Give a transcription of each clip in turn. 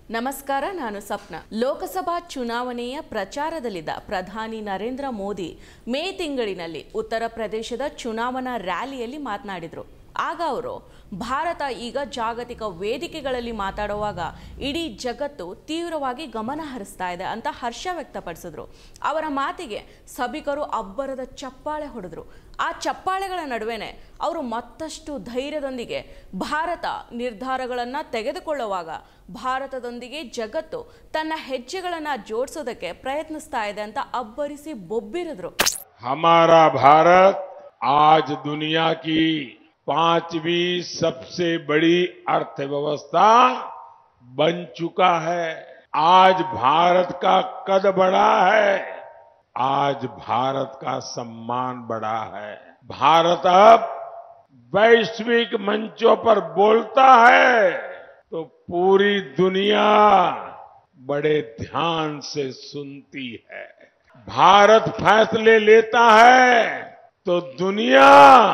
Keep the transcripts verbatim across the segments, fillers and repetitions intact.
ನಮಸ್ಕಾರ, ನಾನು ಸಪ್ನ. ಲೋಕಸಭಾ ಚುನಾವಣೆಯ ಪ್ರಚಾರದಲ್ಲಿದ್ದ ಪ್ರಧಾನಿ ನರೇಂದ್ರ ಮೋದಿ ಮೇ ತಿಂಗಳಿನಲ್ಲಿ ಉತ್ತರ ಪ್ರದೇಶದ ಚುನಾವಣಾ ರ್ಯಾಲಿಯಲ್ಲಿ ಮಾತನಾಡಿದರು. ಆಗ ಅವರು ಭಾರತ ಈಗ ಜಾಗತಿಕ ವೇದಿಕೆಗಳಲ್ಲಿ ಮಾತಾಡುವಾಗ ಇಡೀ ಜಗತ್ತು ತೀವ್ರವಾಗಿ ಗಮನ ಹರಿಸ್ತಾ ಇದೆ ಅಂತ ಹರ್ಷ ವ್ಯಕ್ತಪಡಿಸಿದ್ರು. ಅವರ ಮಾತಿಗೆ ಸಭಿಕರು ಅಬ್ಬರದ ಚಪ್ಪಾಳೆ ಹೊಡೆದ್ರು. ಆ ಚಪ್ಪಾಳೆಗಳ ನಡುವೆನೆ ಅವರು ಮತ್ತಷ್ಟು ಧೈರ್ಯದೊಂದಿಗೆ ಭಾರತ ನಿರ್ಧಾರಗಳನ್ನು ತೆಗೆದುಕೊಳ್ಳುವಾಗ ಭಾರತದೊಂದಿಗೆ ಜಗತ್ತು ತನ್ನ ಹೆಜ್ಜೆಗಳನ್ನು ಜೋಡಿಸೋದಕ್ಕೆ ಪ್ರಯತ್ನಿಸ್ತಾ ಇದೆ ಅಂತ ಅಬ್ಬರಿಸಿ ಬೊಬ್ಬಿರಿದ್ರು. हमारा भारत आज दुनिया की पांचवी सबसे बड़ी अर्थव्यवस्था बन चुका है. आज भारत का कद बढ़ा है, आज भारत का सम्मान बढ़ा है. भारत अब वैश्विक मंचों पर बोलता है तो पूरी दुनिया बड़े ध्यान से सुनती है. भारत फैसले लेता है तो दुनिया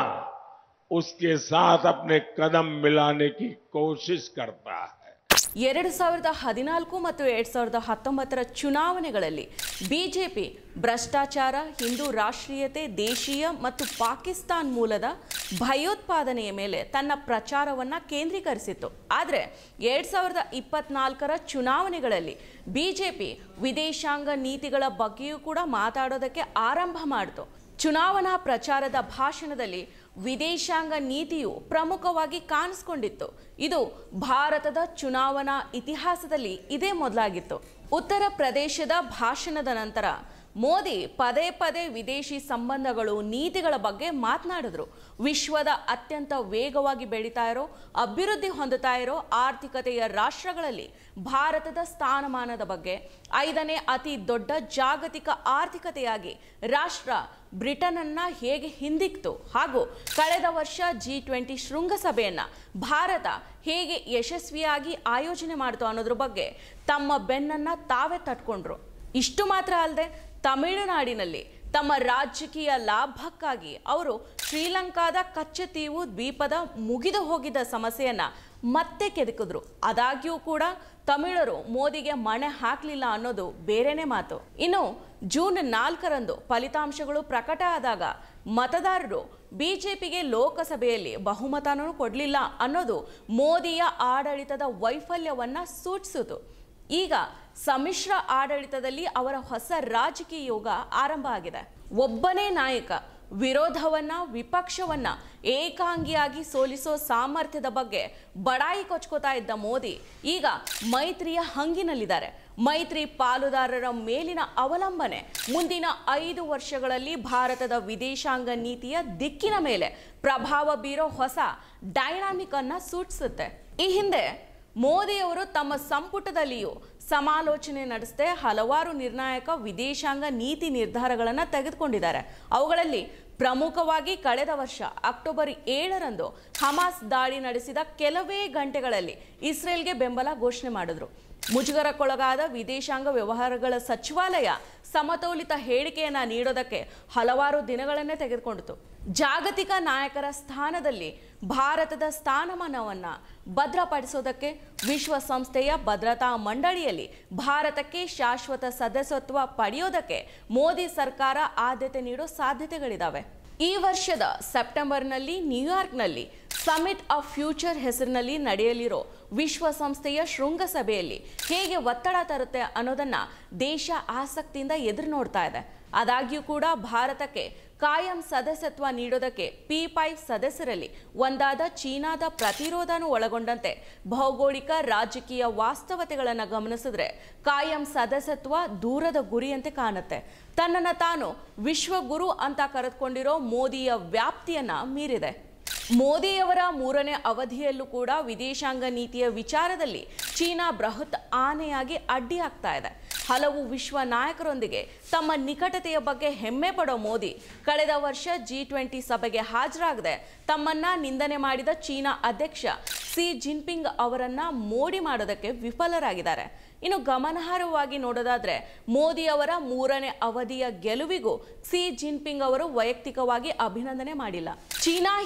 उसके साथ अपने कदम मिलाने की कोशिश करता है. ಎರಡು ಸಾವಿರದ ಹದಿನಾಲ್ಕು ಮತ್ತು ಎರಡ್ ಸಾವಿರದ ಹತ್ತೊಂಬತ್ತರ ಚುನಾವಣೆಗಳಲ್ಲಿ ಬಿಜೆಪಿ ಭ್ರಷ್ಟಾಚಾರ, ಹಿಂದೂ ರಾಷ್ಟ್ರೀಯತೆ, ದೇಶೀಯ ಮತ್ತು ಪಾಕಿಸ್ತಾನ್ ಮೂಲದ ಭಯೋತ್ಪಾದನೆಯ ಮೇಲೆ ತನ್ನ ಪ್ರಚಾರವನ್ನು ಕೇಂದ್ರೀಕರಿಸಿತ್ತು. ಆದರೆ ಎರಡ್ ಸಾವಿರದ ಇಪ್ಪತ್ನಾಲ್ಕರ ಚುನಾವಣೆಗಳಲ್ಲಿ ಬಿಜೆಪಿ ವಿದೇಶಾಂಗ ನೀತಿಗಳ ಬಗ್ಗೆಯೂ ಕೂಡ ಮಾತಾಡೋದಕ್ಕೆ ಆರಂಭ ಮಾಡಿತು. ಚುನಾವಣಾ ಪ್ರಚಾರದ ಭಾಷಣದಲ್ಲಿ ವಿದೇಶಾಂಗ ನೀತಿಯು ಪ್ರಮುಖವಾಗಿ ಕಾಣಿಸಿಕೊಂಡಿತ್ತು. ಇದು ಭಾರತದ ಚುನಾವಣಾ ಇತಿಹಾಸದಲ್ಲಿ ಇದೇ ಮೊದಲಾಗಿತ್ತು. ಉತ್ತರ ಪ್ರದೇಶದ ಭಾಷಣದ ನಂತರ ಮೋದಿ ಪದೇ ಪದೇ ವಿದೇಶಿ ಸಂಬಂಧಗಳು, ನೀತಿಗಳ ಬಗ್ಗೆ ಮಾತನಾಡಿದ್ರು. ವಿಶ್ವದ ಅತ್ಯಂತ ವೇಗವಾಗಿ ಬೆಳೀತಾ ಇರೋ, ಅಭಿವೃದ್ಧಿ ಹೊಂದುತ್ತಾ ಇರೋ ಆರ್ಥಿಕತೆಯ ರಾಷ್ಟ್ರಗಳಲ್ಲಿ ಭಾರತದ ಸ್ಥಾನಮಾನದ ಬಗ್ಗೆ, ಐದನೇ ಅತಿ ದೊಡ್ಡ ಜಾಗತಿಕ ಆರ್ಥಿಕತೆಯಾಗಿ ರಾಷ್ಟ್ರ ಬ್ರಿಟನ್ನ ಹೇಗೆ ಹಿಂದಿಕ್ತು, ಹಾಗೂ ಕಳೆದ ವರ್ಷ ಜಿ ಟ್ವೆಂಟಿ ಶೃಂಗಸಭೆಯನ್ನು ಭಾರತ ಹೇಗೆ ಯಶಸ್ವಿಯಾಗಿ ಆಯೋಜನೆ ಮಾಡಿತು ಅನ್ನೋದ್ರ ಬಗ್ಗೆ ತಮ್ಮ ಬೆನ್ನನ್ನು ತಾವೇ ತಟ್ಕೊಂಡ್ರು. ಇಷ್ಟು ಮಾತ್ರ ಅಲ್ಲದೆ ತಮಿಳುನಾಡಿನಲ್ಲಿ ತಮ್ಮ ರಾಜಕೀಯ ಲಾಭಕ್ಕಾಗಿ ಅವರು ಶ್ರೀಲಂಕಾದ ಕಚ್ಚತೀವು ದ್ವೀಪದ ಮುಗಿದು ಹೋಗಿದ್ದ ಸಮಸ್ಯೆಯನ್ನು ಮತ್ತೆ ಕೆದಕಿದ್ರು. ಆದಾಗ್ಯೂ ಕೂಡ ತಮಿಳರು ಮೋದಿಗೆ ಮಣೆ ಹಾಕಲಿಲ್ಲ ಅನ್ನೋದು ಬೇರೆನೇ ಮಾತು. ಇನ್ನು ಜೂನ್ ನಾಲ್ಕರಂದು ಫಲಿತಾಂಶಗಳು ಪ್ರಕಟ ಆದಾಗ ಮತದಾರರು ಬಿಜೆಪಿಗೆ ಲೋಕಸಭೆಯಲ್ಲಿ ಬಹುಮತನೂ ಕೊಡಲಿಲ್ಲ ಅನ್ನೋದು ಮೋದಿಯ ಆಡಳಿತದ ವೈಫಲ್ಯವನ್ನು ಸೂಚಿಸಿತು. ಈಗ ಸಮ್ಮಿಶ್ರ ಆಡಳಿತದಲ್ಲಿ ಅವರ ಹೊಸ ರಾಜಕೀಯ ಯೋಗ ಆರಂಭ ಆಗಿದೆ. ಒಬ್ಬನೇ ನಾಯಕ ವಿರೋಧವನ್ನ, ವಿಪಕ್ಷವನ್ನ ಏಕಾಂಗಿಯಾಗಿ ಸೋಲಿಸೋ ಸಾಮರ್ಥ್ಯದ ಬಗ್ಗೆ ಬಡಾಯಿ ಕೊಚ್ಕೋತಾ ಇದ್ದ ಮೋದಿ ಈಗ ಮೈತ್ರಿಯ ಹಂಗಿನಲ್ಲಿದ್ದಾರೆ. ಮೈತ್ರಿ ಪಾಲುದಾರರ ಮೇಲಿನ ಅವಲಂಬನೆ ಮುಂದಿನ ಐದು ವರ್ಷಗಳಲ್ಲಿ ಭಾರತದ ವಿದೇಶಾಂಗ ನೀತಿಯ ದಿಕ್ಕಿನ ಮೇಲೆ ಪ್ರಭಾವ ಬೀರೋ ಹೊಸ ಡೈನಾಮಿಕ್ ಅನ್ನ ಸೂಚಿಸುತ್ತೆ. ಈ ಹಿಂದೆ ಮೋದಿಯವರು ತಮ್ಮ ಸಂಪುಟದಲ್ಲಿಯೂ ಸಮಾಲೋಚನೆ ನಡೆಸದೆ ಹಲವಾರು ನಿರ್ಣಾಯಕ ವಿದೇಶಾಂಗ ನೀತಿ ನಿರ್ಧಾರಗಳನ್ನು ತೆಗೆದುಕೊಂಡಿದ್ದಾರೆ. ಅವುಗಳಲ್ಲಿ ಪ್ರಮುಖವಾಗಿ ಕಳೆದ ವರ್ಷ ಅಕ್ಟೋಬರ್ ಏಳರಂದು ಹಮಾಸ್ ದಾಳಿ ನಡೆಸಿದ ಕೆಲವೇ ಗಂಟೆಗಳಲ್ಲಿ ಇಸ್ರೇಲ್ಗೆ ಬೆಂಬಲ ಘೋಷಣೆ ಮಾಡಿದ್ರು. ಮುಜುಗರಕ್ಕೊಳಗಾದ ವಿದೇಶಾಂಗ ವ್ಯವಹಾರಗಳ ಸಚಿವಾಲಯ ಸಮತೋಲಿತ ಹೇಳಿಕೆಯನ್ನು ನೀಡೋದಕ್ಕೆ ಹಲವಾರು ದಿನಗಳನ್ನೇ ತೆಗೆದುಕೊಂಡಿತು. ಜಾಗತಿಕ ನಾಯಕರ ಸ್ಥಾನದಲ್ಲಿ ಭಾರತದ ಸ್ಥಾನಮಾನವನ್ನು ಭದ್ರಪಡಿಸೋದಕ್ಕೆ ವಿಶ್ವಸಂಸ್ಥೆಯ ಭದ್ರತಾ ಮಂಡಳಿಯಲ್ಲಿ ಭಾರತಕ್ಕೆ ಶಾಶ್ವತ ಸದಸ್ಯತ್ವ ಪಡೆಯೋದಕ್ಕೆ ಮೋದಿ ಸರ್ಕಾರ ಆದ್ಯತೆ ನೀಡೋ ಸಾಧ್ಯತೆಗಳಿದ್ದಾವೆ. ಈ ವರ್ಷದ ಸೆಪ್ಟೆಂಬರ್ನಲ್ಲಿ ನ್ಯೂಯಾರ್ಕ್ನಲ್ಲಿ ಸಮಿಟ್ ಆಫ್ ಫ್ಯೂಚರ್ ಹೆಸರಿನಲ್ಲಿ ನಡೆಯಲಿರೋ ವಿಶ್ವಸಂಸ್ಥೆಯ ಶೃಂಗಸಭೆಯಲ್ಲಿ ಹೇಗೆ ಒತ್ತಡ ತರುತ್ತೆ ಅನ್ನೋದನ್ನ ದೇಶ ಆಸಕ್ತಿಯಿಂದ ಎದುರು ನೋಡ್ತಾ ಇದೆ. ಆದಾಗ್ಯೂ ಕೂಡ ಭಾರತಕ್ಕೆ ಕಾಯಂ ಸದಸ್ಯತ್ವ ನೀಡೋದಕ್ಕೆ ಪಿ ಫೈವ್ ಸದಸ್ಯರಲ್ಲಿ ಒಂದಾದ ಚೀನಾದ ಪ್ರತಿರೋಧನೂ ಒಳಗೊಂಡಂತೆ ಭೌಗೋಳಿಕ ರಾಜಕೀಯ ವಾಸ್ತವತೆಗಳನ್ನು ಗಮನಿಸಿದ್ರೆ ಕಾಯಂ ಸದಸ್ಯತ್ವ ದೂರದ ಗುರಿಯಂತೆ ಕಾಣುತ್ತೆ. ತನ್ನನ್ನು ತಾನು ವಿಶ್ವಗುರು ಅಂತ ಕರೆದುಕೊಂಡಿರೋ ಮೋದಿಯ ವ್ಯಾಪ್ತಿಯನ್ನ ಮೀರಿದೆ. ಮೋದಿಯವರ ಮೂರನೇ ಅವಧಿಯಲ್ಲೂ ಕೂಡ ವಿದೇಶಾಂಗ ನೀತಿಯ ವಿಚಾರದಲ್ಲಿ ಚೀನಾ ಬೃಹತ್ ಆನೆಯಾಗಿ ಅಡ್ಡಿಯಾಗ್ತಾ ಇದೆ. ಹಲವು ವಿಶ್ವ ನಾಯಕರೊಂದಿಗೆ ತಮ್ಮ ನಿಕಟತೆಯ ಬಗ್ಗೆ ಹೆಮ್ಮೆ ಪಡೋ ಮೋದಿ ಕಳೆದ ವರ್ಷ ಜಿ ಟ್ವೆಂಟಿ ಸಭೆಗೆ ಹಾಜರಾಗದೆ ತಮ್ಮನ್ನ ನಿಂದನೆ ಮಾಡಿದ ಚೀನಾ ಅಧ್ಯಕ್ಷ ಸಿ ಜಿನ್ಪಿಂಗ್ ಅವರನ್ನ ಮೋಡಿ ಮಾಡೋದಕ್ಕೆ ವಿಫಲರಾಗಿದ್ದಾರೆ. ಇನ್ನು ಗಮನಾರ್ಹವಾಗಿ ನೋಡೋದಾದ್ರೆ ಮೋದಿ ಅವರ ಮೂರನೇ ಅವಧಿಯ ಗೆಲುವಿಗೂ ಸಿ ಜಿನ್ಪಿಂಗ್ ಅವರು ವೈಯಕ್ತಿಕವಾಗಿ ಅಭಿನಂದನೆ ಮಾಡಿಲ್ಲ. ಚೀನಾ ಹಿಮಾಲಯ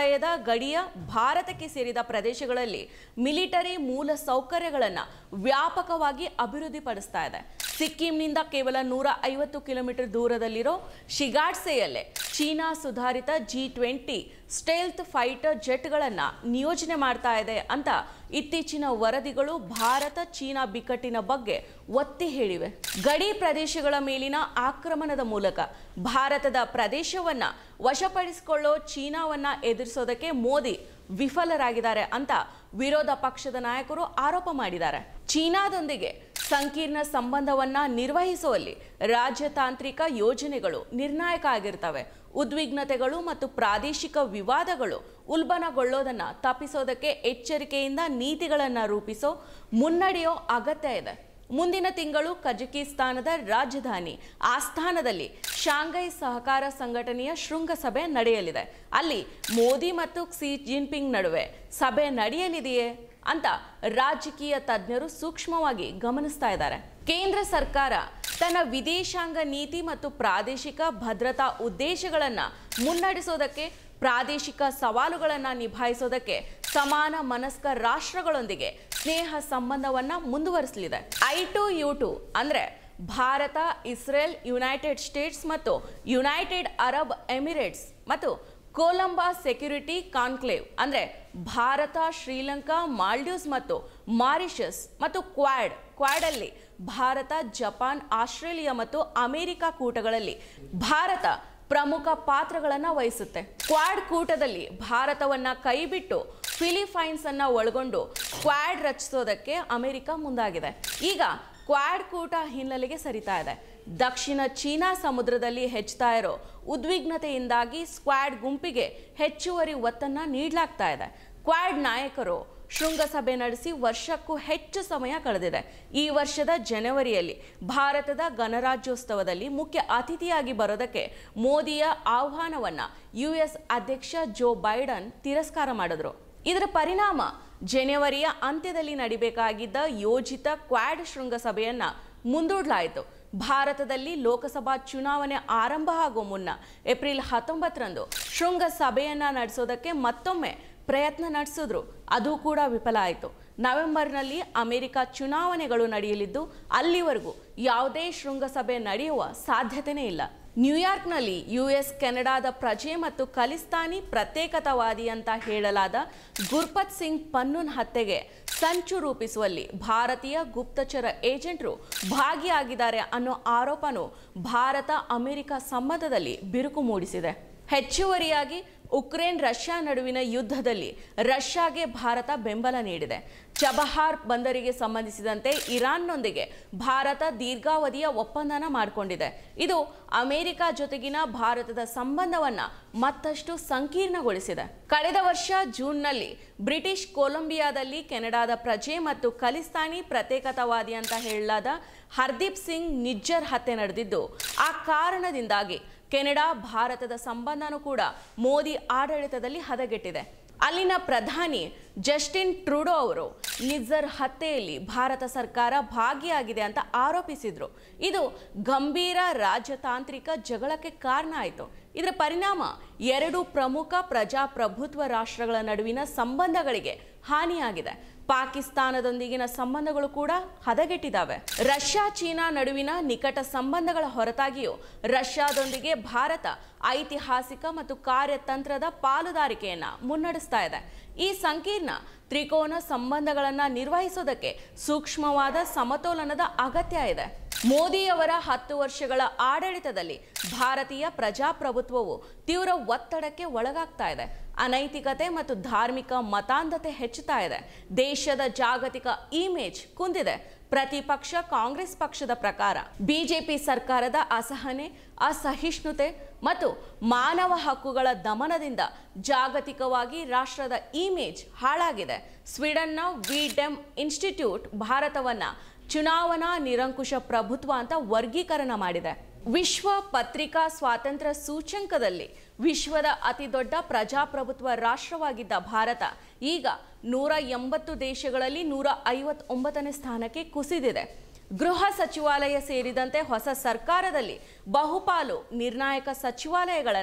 ವಲಯದ ಗಡಿಯ ಭಾರತಕ್ಕೆ ಸೇರಿದ ಪ್ರದೇಶಗಳಲ್ಲಿ ಮಿಲಿಟರಿ ಮೂಲ ಸೌಕರ್ಯಗಳನ್ನು ವ್ಯಾಪಕವಾಗಿ ಅಭಿವೃದ್ಧಿಪಡಿಸ್ತಾ ಇದೆ. ಸಿಕ್ಕಿಂನಿಂದ ಕೇವಲ ನೂರ ಐವತ್ತು ಕಿಲೋಮೀಟರ್ ದೂರದಲ್ಲಿರೋ ಶಿಗಾಟ್ಸೆಯಲ್ಲೇ ಚೀನಾ ಸುಧಾರಿತ ಜಿ ಟ್ವೆಂಟಿ ಸ್ಟೆಲ್ತ್ ಫೈಟರ್ ಜೆಟ್ಗಳನ್ನು ನಿಯೋಜನೆ ಮಾಡ್ತಾ ಇದೆ ಅಂತ ಇತ್ತೀಚಿನ ವರದಿಗಳು ಭಾರತ ಚೀನಾ ಬಿಕ್ಕಟ್ಟಿನ ಬಗ್ಗೆ ಒತ್ತಿ ಹೇಳಿವೆ. ಗಡಿ ಪ್ರದೇಶಗಳ ಮೇಲಿನ ಆಕ್ರಮಣದ ಮೂಲಕ ಭಾರತದ ಪ್ರದೇಶವನ್ನ ವಶಪಡಿಸಿಕೊಳ್ಳೋ ಚೀನಾವನ್ನ ಎದುರಿಸೋದಕ್ಕೆ ಮೋದಿ ವಿಫಲರಾಗಿದ್ದಾರೆ ಅಂತ ವಿರೋಧ ಪಕ್ಷದ ನಾಯಕರು ಆರೋಪ ಮಾಡಿದ್ದಾರೆ. ಚೀನಾದೊಂದಿಗೆ ಸಂಕೀರ್ಣ ಸಂಬಂಧವನ್ನ ನಿರ್ವಹಿಸುವಲ್ಲಿ ರಾಜತಾಂತ್ರಿಕ ಯೋಜನೆಗಳು ನಿರ್ಣಾಯಕ ಆಗಿರ್ತವೆ. ಉದ್ವಿಗ್ನತೆಗಳು ಮತ್ತು ಪ್ರಾದೇಶಿಕ ವಿವಾದಗಳು ಉಲ್ಬಣಗೊಳ್ಳೋದನ್ನ ತಪ್ಪಿಸೋದಕ್ಕೆ ಎಚ್ಚರಿಕೆಯಿಂದ ನೀತಿಗಳನ್ನು ರೂಪಿಸೋ ಮುನ್ನಡೆಯೋ ಅಗತ್ಯ ಇದೆ. ಮುಂದಿನ ತಿಂಗಳು ಕಜಕಿಸ್ತಾನದ ರಾಜಧಾನಿ ಆಸ್ಥಾನದಲ್ಲಿ ಶಾಂಘೈ ಸಹಕಾರ ಸಂಘಟನೆಯ ಶೃಂಗಸಭೆ ನಡೆಯಲಿದೆ. ಅಲ್ಲಿ ಮೋದಿ ಮತ್ತು ಕ್ಸಿ ಜಿನ್ಪಿಂಗ್ ನಡುವೆ ಸಭೆ ನಡೆಯಲಿದೆಯೇ ಅಂತ ರಾಜಕೀಯ ತಜ್ಞರು ಸೂಕ್ಷ್ಮವಾಗಿ ಗಮನಿಸ್ತಾ ಇದ್ದಾರೆ. ಕೇಂದ್ರ ಸರ್ಕಾರ ತನ್ನ ವಿದೇಶಾಂಗ ನೀತಿ ಮತ್ತು ಪ್ರಾದೇಶಿಕ ಭದ್ರತಾ ಉದ್ದೇಶಗಳನ್ನು ಮುನ್ನಡೆಸೋದಕ್ಕೆ, ಪ್ರಾದೇಶಿಕ ಸವಾಲುಗಳನ್ನು ನಿಭಾಯಿಸೋದಕ್ಕೆ ಸಮಾನ ಮನಸ್ಕ ರಾಷ್ಟ್ರಗಳೊಂದಿಗೆ ಸ್ನೇಹ ಸಂಬಂಧವನ್ನ ಮುಂದುವರಿಸಲಿದೆ. ಐ ಟು ಯು ಟು ಅಂದ್ರೆ ಭಾರತ, ಇಸ್ರೇಲ್, ಯುನೈಟೆಡ್ ಸ್ಟೇಟ್ಸ್ ಮತ್ತು ಯುನೈಟೆಡ್ ಅರಬ್ ಎಮಿರೇಟ್ಸ್ ಮತ್ತು ಕೊಲಂಬಾ ಸೆಕ್ಯೂರಿಟಿ ಕಾನ್ಕ್ಲೇವ್ ಅಂದ್ರೆ ಭಾರತ, ಶ್ರೀಲಂಕಾ, ಮಾಲ್ಡೀವ್ಸ್ ಮತ್ತು ಮಾರಿಷಸ್ ಮತ್ತು ಕ್ವಾಡ್ ಕ್ವಾಡ್ ಅಲ್ಲಿ ಭಾರತ, ಜಪಾನ್, ಆಸ್ಟ್ರೇಲಿಯಾ ಮತ್ತು ಅಮೆರಿಕ ಕೂಟಗಳಲ್ಲಿ ಭಾರತ ಪ್ರಮುಖ ಪಾತ್ರಗಳನ್ನು ವಹಿಸುತ್ತೆ. ಕ್ವಾಡ್ ಕೂಟದಲ್ಲಿ ಭಾರತವನ್ನ ಕೈಬಿಟ್ಟು ಫಿಲಿಪೈನ್ಸ್ ಅನ್ನ ಒಳಗೊಂಡು ಕ್ವಾಡ್ ರಚಿಸೋದಕ್ಕೆ ಅಮೆರಿಕ ಮುಂದಾಗಿದೆ. ಈಗ ಕ್ವಾಡ್ ಕೂಟ ಹಿನ್ನೆಲೆಗೆ ಸರಿತಾ ಇದೆ. ದಕ್ಷಿಣ ಚೀನಾ ಸಮುದ್ರದಲ್ಲಿ ಹೆಚ್ಚುತ್ತಾ ಇರೋ ಉದ್ವಿಗ್ನತೆಯಿಂದಾಗಿ ಸ್ಕ್ವಾಡ್ ಗುಂಪಿಗೆ ಹೆಚ್ಚುವರಿ ಒತ್ತನ್ನ ನೀಡಲಾಗ್ತಾ ಇದೆ. ಕ್ವಾಡ್ ನಾಯಕರು ಶೃಂಗಸಭೆ ನಡೆಸಿ ವರ್ಷಕ್ಕೂ ಹೆಚ್ಚು ಸಮಯ ಕಳೆದಿದೆ. ಈ ವರ್ಷದ ಜನವರಿಯಲ್ಲಿ ಭಾರತದ ಗಣರಾಜ್ಯೋತ್ಸವದಲ್ಲಿ ಮುಖ್ಯ ಅತಿಥಿಯಾಗಿ ಬರೋದಕ್ಕೆ ಮೋದಿಯ ಆಹ್ವಾನವನ್ನ ಯು ಎಸ್ ಅಧ್ಯಕ್ಷ ಜೋ ಬೈಡನ್ ತಿರಸ್ಕಾರ ಮಾಡಿದ್ರು. ಇದರ ಪರಿಣಾಮ ಜನವರಿಯ ಅಂತ್ಯದಲ್ಲಿ ನಡಿಬೇಕಾಗಿದ್ದ ಯೋಜಿತ ಕ್ವಾಡ್ ಶೃಂಗಸಭೆಯನ್ನ ಮುಂದೂಡಲಾಯಿತು. ಭಾರತದಲ್ಲಿ ಲೋಕಸಭಾ ಚುನಾವಣೆ ಆರಂಭ ಆಗೋ ಮುನ್ನ ಏಪ್ರಿಲ್ ಹತ್ತೊಂಬತ್ತರಂದು ಶೃಂಗಸಭೆಯನ್ನ ನಡೆಸೋದಕ್ಕೆ ಮತ್ತೊಮ್ಮೆ ಪ್ರಯತ್ನ ನಡೆಸಿದ್ರು. ಅದು ಕೂಡ ವಿಫಲ ಆಯಿತು. ನವೆಂಬರ್ನಲ್ಲಿ ಅಮೆರಿಕ ಚುನಾವಣೆಗಳು ನಡೆಯಲಿದ್ದು ಅಲ್ಲಿವರೆಗೂ ಯಾವುದೇ ಶೃಂಗಸಭೆ ನಡೆಯುವ ಸಾಧ್ಯತೆಯೇ ಇಲ್ಲ. ನ್ಯೂಯಾರ್ಕ್ನಲ್ಲಿ ಯುಎಸ್ ಕೆನಡಾದ ಪ್ರಜೆ ಮತ್ತು ಖಲಿಸ್ತಾನಿ ಪ್ರತ್ಯೇಕತಾವಾದಿ ಅಂತ ಹೇಳಲಾದ ಗುರ್ಪತ್ ಸಿಂಗ್ ಪನ್ನೂನ್ ಹತ್ಯೆಗೆ ಸಂಚು ರೂಪಿಸುವಲ್ಲಿ ಭಾರತೀಯ ಗುಪ್ತಚರ ಏಜೆಂಟರು ಭಾಗಿಯಾಗಿದ್ದಾರೆ ಅನ್ನೋ ಆರೋಪನು ಭಾರತ ಅಮೆರಿಕ ಸಂಬಂಧದಲ್ಲಿ ಬಿರುಕು ಮೂಡಿಸಿದೆ. ಹೆಚ್ಚುವರಿಯಾಗಿ ಉಕ್ರೇನ್ ರಷ್ಯಾ ನಡುವಿನ ಯುದ್ಧದಲ್ಲಿ ರಷ್ಯಾಗೆ ಭಾರತ ಬೆಂಬಲ ನೀಡಿದೆ. ಚಬಹಾರ್ ಬಂದರಿಗೆ ಸಂಬಂಧಿಸಿದಂತೆ ಇರಾನ್ನೊಂದಿಗೆ ಭಾರತ ದೀರ್ಘಾವಧಿಯ ಒಪ್ಪಂದನ ಮಾಡಿಕೊಂಡಿದೆ. ಇದು ಅಮೆರಿಕ ಜೊತೆಗಿನ ಭಾರತದ ಸಂಬಂಧವನ್ನ ಮತ್ತಷ್ಟು ಸಂಕೀರ್ಣಗೊಳಿಸಿದೆ. ಕಳೆದ ವರ್ಷ ಜೂನ್ನಲ್ಲಿ ಬ್ರಿಟಿಷ್ ಕೊಲಂಬಿಯಾದಲ್ಲಿ ಕೆನಡಾದ ಪ್ರಜೆ ಮತ್ತು ಖಲಿಸ್ತಾನಿ ಪ್ರತ್ಯೇಕತಾವಾದಿ ಅಂತ ಹೇಳಲಾದ ಹರ್ದೀಪ್ ಸಿಂಗ್ ನಿಜ್ಜರ್ ಹತ್ಯೆ ನಡೆದಿದ್ದು ಆ ಕಾರಣದಿಂದಾಗಿ ಕೆನಡಾ ಭಾರತದ ಸಂಬಂಧನೂ ಕೂಡ ಮೋದಿ ಆಡಳಿತದಲ್ಲಿ ಹದಗೆಟ್ಟಿದೆ. ಅಲ್ಲಿನ ಪ್ರಧಾನಿ ಜಸ್ಟಿನ್ ಟ್ರೂಡೋ ಅವರು ನಿಜ್ಜರ್ ಹತ್ಯೆಯಲ್ಲಿ ಭಾರತ ಸರ್ಕಾರ ಭಾಗಿಯಾಗಿದೆ ಅಂತ ಆರೋಪಿಸಿದ್ರು. ಇದು ಗಂಭೀರ ರಾಜತಾಂತ್ರಿಕ ಜಗಳಕ್ಕೆ ಕಾರಣ ಆಯಿತು. ಇದರ ಪರಿಣಾಮ ಎರಡು ಪ್ರಮುಖ ಪ್ರಜಾಪ್ರಭುತ್ವ ರಾಷ್ಟ್ರಗಳ ನಡುವಿನ ಸಂಬಂಧಗಳಿಗೆ ಹಾನಿಯಾಗಿದೆ. ಪಾಕಿಸ್ತಾನದೊಂದಿಗಿನ ಸಂಬಂಧಗಳು ಕೂಡ ಹದಗೆಟ್ಟಿದ್ದಾವೆ. ರಷ್ಯಾ ಚೀನಾ ನಡುವಿನ ನಿಕಟ ಸಂಬಂಧಗಳ ಹೊರತಾಗಿಯೂ ರಷ್ಯಾದೊಂದಿಗೆ ಭಾರತ ಐತಿಹಾಸಿಕ ಮತ್ತು ಕಾರ್ಯತಂತ್ರದ ಪಾಲುದಾರಿಕೆಯನ್ನ ಮುನ್ನಡೆಸ್ತಾ ಇದೆ. ಈ ಸಂಕೀರ್ಣ ತ್ರಿಕೋನ ಸಂಬಂಧಗಳನ್ನು ನಿರ್ವಹಿಸೋದಕ್ಕೆ ಸೂಕ್ಷ್ಮವಾದ ಸಮತೋಲನದ ಅಗತ್ಯ ಇದೆ. ಮೋದಿಯವರ ಹತ್ತು ವರ್ಷಗಳ ಆಡಳಿತದಲ್ಲಿ ಭಾರತೀಯ ಪ್ರಜಾಪ್ರಭುತ್ವವು ತೀವ್ರ ಒತ್ತಡಕ್ಕೆ ಒಳಗಾಗ್ತಾ ಇದೆ. ಅನೈತಿಕತೆ ಮತ್ತು ಧಾರ್ಮಿಕ ಮತಾಂಧತೆ ಹೆಚ್ಚುತ್ತಾ ಇದೆ. ದೇಶದ ಜಾಗತಿಕ ಇಮೇಜ್ ಕುಂದಿದೆ. ಪ್ರತಿಪಕ್ಷ ಕಾಂಗ್ರೆಸ್ ಪಕ್ಷದ ಪ್ರಕಾರ ಬಿಜೆಪಿ ಸರ್ಕಾರದ ಅಸಹನೆ, ಅಸಹಿಷ್ಣುತೆ ಮತ್ತು ಮಾನವ ಹಕ್ಕುಗಳ ದಮನದಿಂದ ಜಾಗತಿಕವಾಗಿ ರಾಷ್ಟ್ರದ ಇಮೇಜ್ ಹಾಳಾಗಿದೆ. ಸ್ವೀಡನ್ನ ವಿಡೆಮ್ ಇನ್ಸ್ಟಿಟ್ಯೂಟ್ ಭಾರತವನ್ನ ಚುನಾವಣಾ ನಿರಂಕುಶ ಪ್ರಭುತ್ವ ಅಂತ ವರ್ಗೀಕರಣ ಮಾಡಿದೆ. ವಿಶ್ವ ಪತ್ರಿಕಾ ಸ್ವಾತಂತ್ರ್ಯ ಸೂಚ್ಯಂಕದಲ್ಲಿ ವಿಶ್ವದ ಅತಿ ದೊಡ್ಡ ಪ್ರಜಾಪ್ರಭುತ್ವ ರಾಷ್ಟ್ರವಾಗಿದ್ದ ಭಾರತ ಈಗ ನೂರ ಎಂಬತ್ತು ದೇಶಗಳಲ್ಲಿ ನೂರ ಐವತ್ತೊಂಬತ್ತನೇ ಸ್ಥಾನಕ್ಕೆ ಕುಸಿದಿದೆ. ಗೃಹ ಸಚಿವಾಲಯ ಸೇರಿದಂತೆ ಹೊಸ ಸರ್ಕಾರದಲ್ಲಿ ಬಹುಪಾಲು ನಿರ್ಣಾಯಕ ಸಚಿವಾಲಯಗಳನ್ನು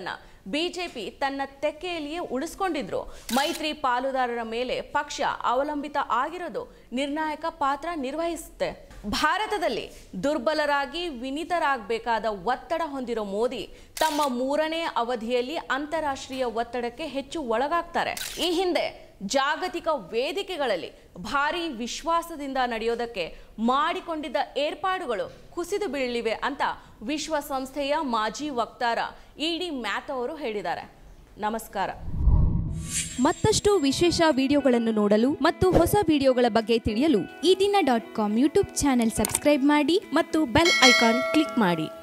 ಬಿಜೆಪಿ ತನ್ನ ತೆಕ್ಕೆಯಲ್ಲಿಯೇ ಉಳಿಸ್ಕೊಂಡಿದ್ರು. ಮೈತ್ರಿ ಪಾಲುದಾರರ ಮೇಲೆ ಪಕ್ಷ ಅವಲಂಬಿತ ಆಗಿರೋದು ನಿರ್ಣಾಯಕ ಪಾತ್ರ ನಿರ್ವಹಿಸುತ್ತೆ. ಭಾರತದಲ್ಲಿ ದುರ್ಬಲರಾಗಿ ವಿನಿತರಾಗಬೇಕಾದ ಒತ್ತಡ ಹೊಂದಿರೋ ಮೋದಿ ತಮ್ಮ ಮೂರನೇ ಅವಧಿಯಲ್ಲಿ ಅಂತಾರಾಷ್ಟ್ರೀಯ ಒತ್ತಡಕ್ಕೆ ಹೆಚ್ಚು ಒಳಗಾಗ್ತಾರೆ. ಈ ಹಿಂದೆ ಜಾಗತಿಕ ವೇದಿಕೆಗಳಲ್ಲಿ ಭಾರೀ ವಿಶ್ವಾಸದಿಂದ ನಡೆಯೋದಕ್ಕೆ ಮಾಡಿಕೊಂಡಿದ್ದ ಏರ್ಪಾಡುಗಳು ಕುಸಿದು ಬೀಳಲಿವೆ ಅಂತ ವಿಶ್ವಸಂಸ್ಥೆಯ ಮಾಜಿ ವಕ್ತಾರ ಇಡಿ ಮ್ಯಾಥ್ ಅವರು ಹೇಳಿದ್ದಾರೆ. ನಮಸ್ಕಾರ. ಮತ್ತಷ್ಟು ವಿಶೇಷ ವಿಡಿಯೋಗಳನ್ನು ನೋಡಲು ಮತ್ತು ಹೊಸ ವಿಡಿಯೋಗಳ ಬಗ್ಗೆ ತಿಳಿಯಲು Ee Dina dot com YouTube channel subscribe ಮಾಡಿ ಮತ್ತು ಬೆಲ್ ಐಕಾನ್ ಕ್ಲಿಕ್ ಮಾಡಿ.